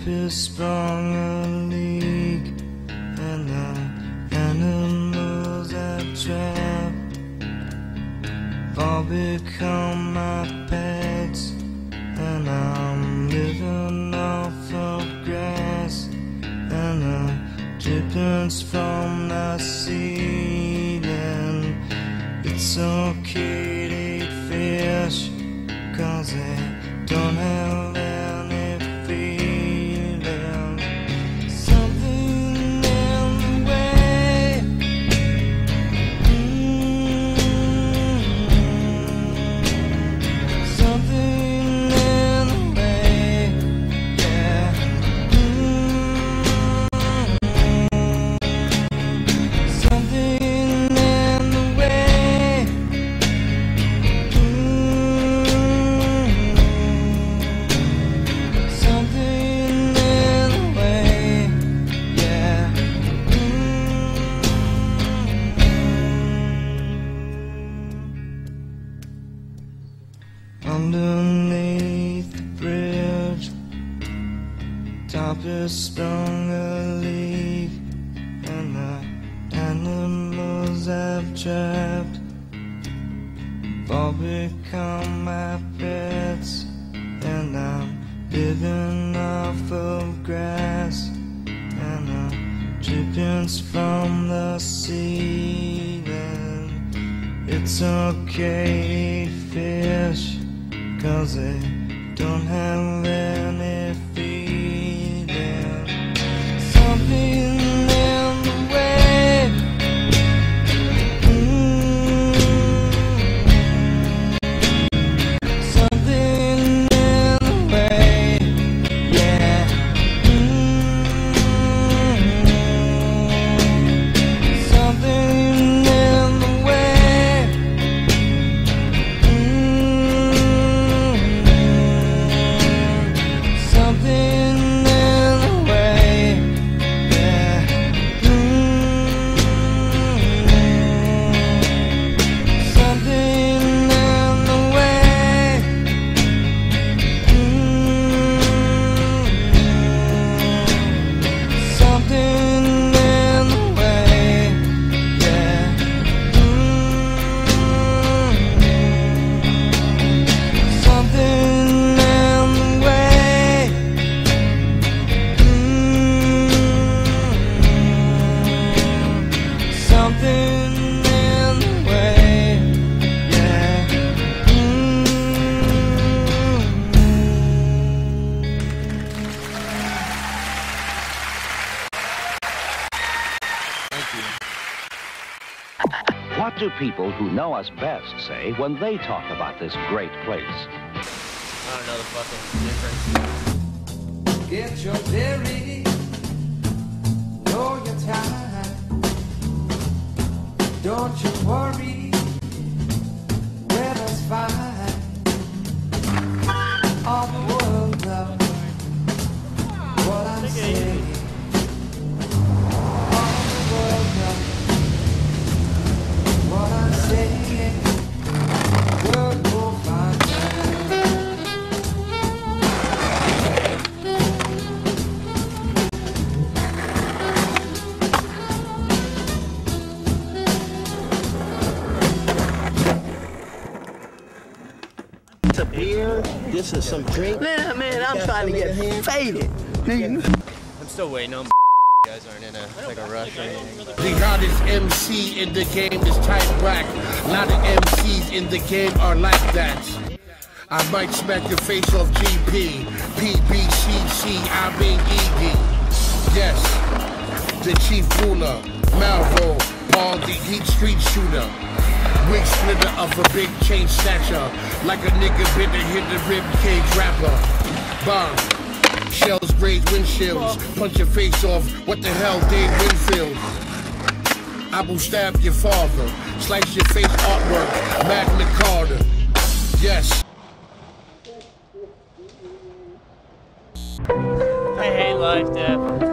is sprung a leak, and the animals I've trapped all become my pets, and I'm living off of grass and the drippings from the ceiling. It's okay to eat fish, 'cause they don't have any feeling. Something in the way, something in the way, yeah. Something in the way. Underneath the bridge, top is sprung a leak, and the animals I've trapped all become my pets, and I'm living off of grass and the drippings from the ceiling. It's okay to eat fish, 'cause they don't have any feeling. Something in the way, something in the way, yeah. Something in the way. Something in the way, yeah. Something in the way. Something in the way, yeah. Something in the way. Something in the way, yeah. Thank you. What do people who know us best say when they talk about this great place? I don't know the fucking difference. Get your dairy, know your time. Don't you worry, weather's fine. All the world knows what I'm saying. All the world knows what I'm saying. Good will find A beer, this is some drink. Man, I'm trying to get faded. I'm still waiting on. You guys aren't in a rush or anything. But The hottest MC in the game is Type Black. A lot of MCs in the game are like that. I might smack your face off GP, PBCC, I mean ED. Yes, the chief ruler, Malvo, Paul the Heat Street shooter. Wig splitter of a big chain snatcher, like a nigga been to hit the rib cage rapper. Bomb. Shells graze windshields, punch your face off. What the hell, Dave Winfield? I will stab your father, slice your face artwork, Magna Carta. Yes. I hate life, Dad.